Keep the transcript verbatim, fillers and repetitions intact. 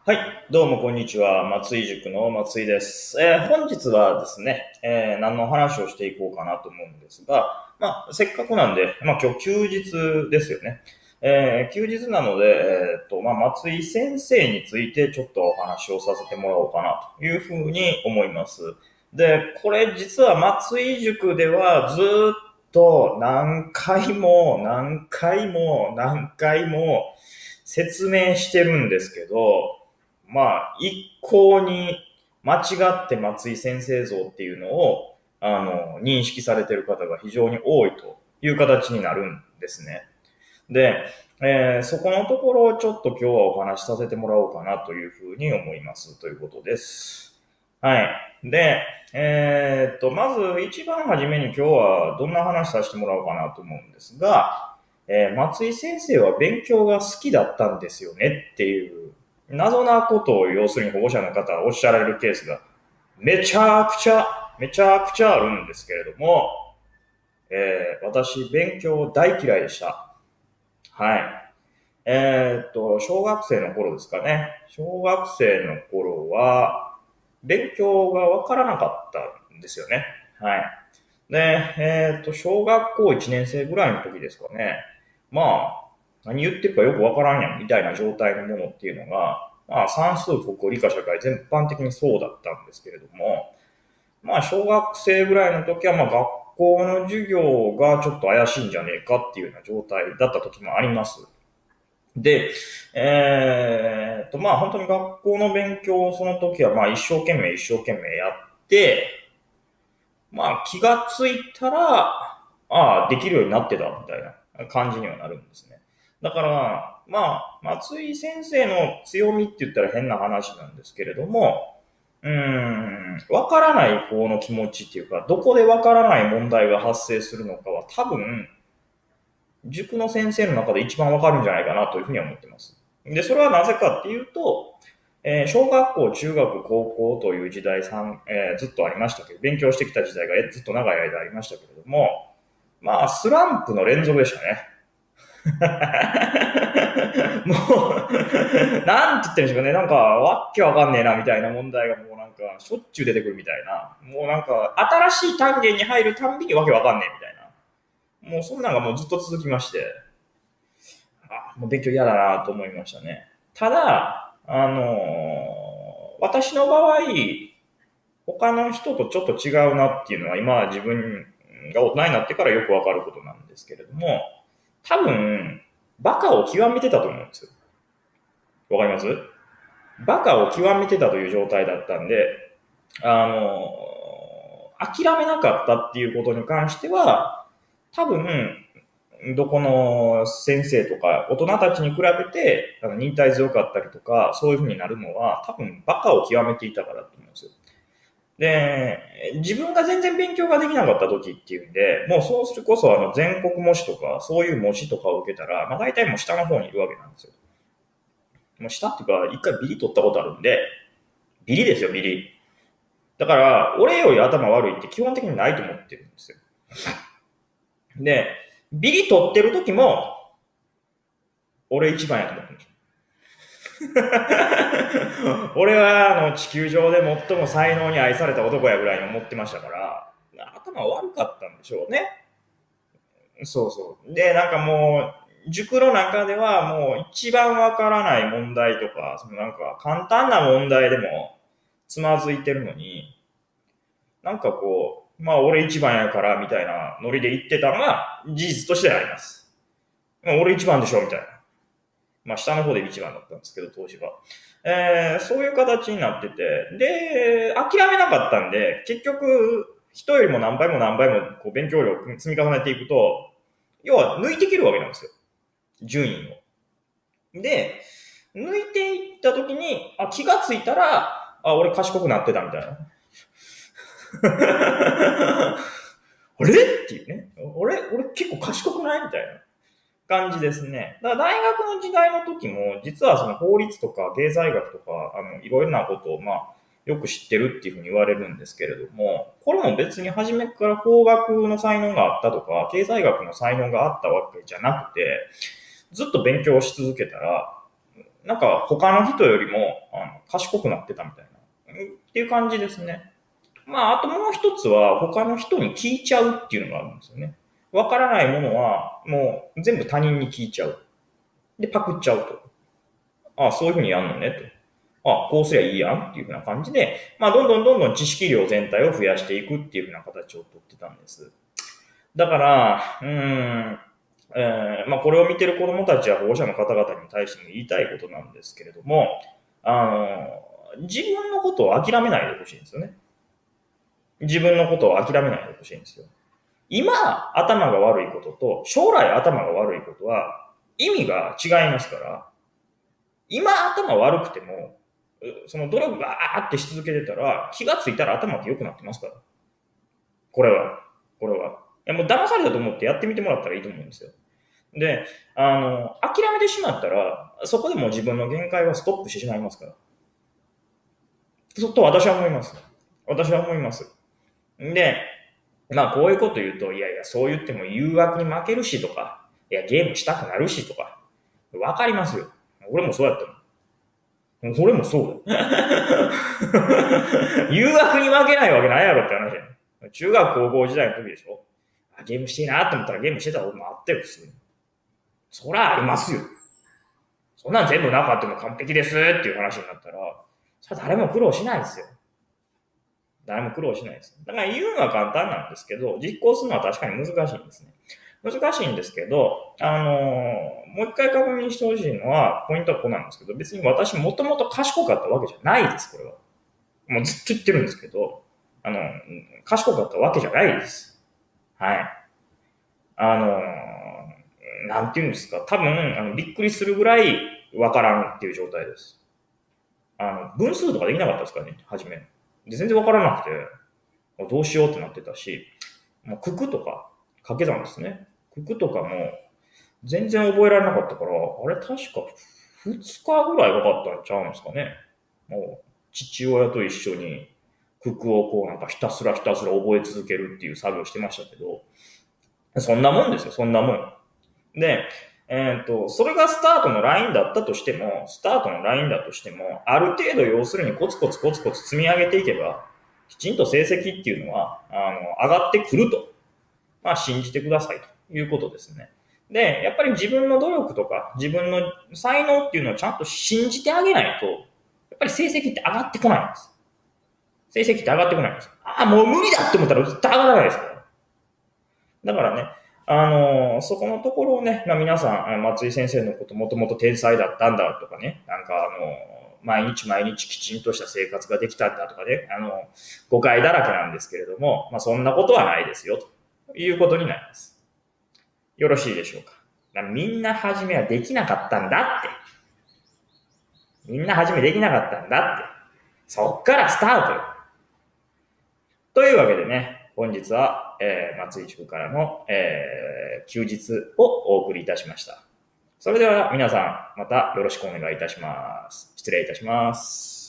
はい。どうも、こんにちは。松井塾の松井です。えー本日はですね、えー何の話をしていこうかなと思うんですが、まあ、せっかくなんで、まあ、今日休日ですよね。えー休日なので、えーっと、まあ、松井先生についてちょっとお話をさせてもらおうかなというふうに思います。で、これ実は松井塾ではずーっと何回も何回も何回も説明してるんですけど、まあ、一向に間違って松井先生像っていうのを、あの、認識されている方が非常に多いという形になるんですね。で、えーそこのところをちょっと今日はお話しさせてもらおうかなというふうに思いますということです。はい。で、えーっと、まず一番初めに今日はどんな話させてもらおうかなと思うんですが、えー松井先生は勉強が好きだったんですよねっていう謎なことを要するに保護者の方はおっしゃられるケースがめちゃくちゃ、めちゃくちゃあるんですけれども、えー私勉強大嫌いでした。はい。えーっと、小学生の頃ですかね。小学生の頃は、勉強がわからなかったんですよね。はい。で、えーっと、小学校いちねん生ぐらいの時ですかね。まあ、何言ってるかよくわからんやん、みたいな状態のものっていうのが、まあ、算数、国語、理科、社会、全般的にそうだったんですけれども、まあ、小学生ぐらいの時は、まあ、学校の授業がちょっと怪しいんじゃねえかっていうような状態だった時もあります。で、えーっと、まあ本当に学校の勉強をその時はまあ一生懸命一生懸命やって、まあ気がついたら、ああ、できるようになってたみたいな感じにはなるんですね。だから、まあ、松井先生の強みって言ったら変な話なんですけれども、うーん、わからない子の気持ちっていうか、どこでわからない問題が発生するのかは多分、塾の先生の中で一番わかるんじゃないかなというふうには思っています。で、それはなぜかっていうと、えー小学校、中学、高校という時代さん、えーずっとありましたけど、勉強してきた時代がずっと長い間ありましたけれども、まあ、スランプの連続でしたね。もう、なんて言ってるんでしょうかね。なんか、わっけわかんねえな、みたいな問題がもうなんか、しょっちゅう出てくるみたいな。もうなんか、新しい単元に入るたんびにわけわかんねえ、みたいな。もうそんなのがもうずっと続きまして、あ、もう勉強嫌だなと思いましたね。ただ、あのー私の場合、他の人とちょっと違うなっていうのは今自分が大人になってからよくわかることなんですけれども、多分、バカを極めてたと思うんですよ。わかります？バカを極めてたという状態だったんで、あのー諦めなかったっていうことに関しては、多分、どこの先生とか大人たちに比べてあの忍耐強かったりとか、そういう風になるのは多分バカを極めていたからだと思うんですよ。で、自分が全然勉強ができなかった時っていうんで、もうそうするこそあの全国模試とか、そういう模試とかを受けたら、まあ大体もう下の方にいるわけなんですよ。もう下っていうか、一回ビリ取ったことあるんで、ビリですよ、ビリ。だから、俺より頭悪いって基本的にないと思ってるんですよ。で、ビリ取ってる時も、俺一番やと思ってるんですよ。俺はあの地球上で最も才能に愛された男やぐらいに思ってましたから、頭悪かったんでしょうね。そうそう。で、なんかもう、塾の中ではもう一番わからない問題とか、そのなんか簡単な問題でもつまずいてるのに、なんかこう、まあ俺一番やからみたいなノリで言ってたのが事実としてあります。まあ俺一番でしょみたいな。まあ下の方で一番だったんですけど、当時は。えー、そういう形になってて、で、諦めなかったんで、結局、人よりも何倍も何倍もこう勉強量を積み重ねていくと、要は抜いていけるわけなんですよ。順位を。で、抜いていった時に、あ、気がついたら、あ、俺賢くなってたみたいな。あれっていうね。俺、俺結構賢くないみたいな感じですね。だから大学の時代の時も、実はその法律とか経済学とか、あの、いろいろなことを、まあ、よく知ってるっていうふうに言われるんですけれども、これも別に初めから法学の才能があったとか、経済学の才能があったわけじゃなくて、ずっと勉強し続けたら、 なんか他の人よりもあの賢くなってたみたいな、っていう感じですね。まあ、あともう一つは他の人に聞いちゃうっていうのがあるんですよね。わからないものはもう全部他人に聞いちゃう。で、パクっちゃうと。ああ、そういうふうにやんのねと。ああ、こうすりゃいいやんっていうふうな感じで、まあ、どんどんどんどん知識量全体を増やしていくっていうふうな形をとってたんです。だから、うーん、えーまあ、これを見てる子供たちや保護者の方々に対しても言いたいことなんですけれども、あの、自分のことを諦めないでほしいんですよね。自分のことを諦めないでほしいんですよ。今、頭が悪いことと、将来頭が悪いことは、意味が違いますから、今頭悪くても、その努力がーってし続けてたら、気がついたら頭って良くなってますから。これは。これは。いや、もう騙されたと思ってやってみてもらったらいいと思うんですよ。で、あの、諦めてしまったら、そこでもう自分の限界はストップしてしまいますから。そと私は思います。私は思います。で、まあこういうこと言うと、いやいや、そう言っても誘惑に負けるしとか、いや、ゲームしたくなるしとか、わかりますよ。俺もそうやったもん。俺もそうだ。誘惑に負けないわけないやろって話やん。中学高校時代の時でしょ。ゲームしていいなって思ったらゲームしてたこともあったよ、普通に。そらありますよ。そんなん全部なかっても完璧ですっていう話になったら、それは誰も苦労しないですよ。誰も苦労しないです。だから言うのは簡単なんですけど、実行するのは確かに難しいんですね。難しいんですけど、あのー、もう一回確認してほしいのは、ポイントはこうなんですけど、別に私もともと賢かったわけじゃないです、これは。もうずっと言ってるんですけど、あの、賢かったわけじゃないです。はい。あのー、なんていうんですか、多分、あのびっくりするぐらいわからんっていう状態です。あの、分数とかできなかったですからね、初め。で全然わからなくて、どうしようってなってたし、まあ、九九とか、掛け算ですね。九九とかも、全然覚えられなかったから、あれ確かふつかぐらいかかったんちゃうんですかね。もう、父親と一緒に、九九をこうなんかひたすらひたすら覚え続けるっていう作業をしてましたけど、そんなもんですよ、そんなもん。で、えっと、それがスタートのラインだったとしても、スタートのラインだとしても、ある程度要するにコツコツコツコツ積み上げていけば、きちんと成績っていうのは、あの、上がってくると。まあ、信じてくださいということですね。で、やっぱり自分の努力とか、自分の才能っていうのをちゃんと信じてあげないと、やっぱり成績って上がってこないんです。成績って上がってこないんです。ああ、もう無理だって思ったら絶対上がらないですから。だからね、あのー、そこのところをね、まあ、皆さん、松井先生のこともともと天才だったんだとかね、なんかあのー、毎日毎日きちんとした生活ができたんだとかね、あのー、誤解だらけなんですけれども、まあ、そんなことはないですよ、ということになります。よろしいでしょうか。みんな初めはできなかったんだって。みんな初めできなかったんだって。そっからスタートよ。というわけでね、本日は、えー、松井塾からの、えー、休日をお送りいたしました。それでは皆さん、またよろしくお願いいたします。失礼いたします。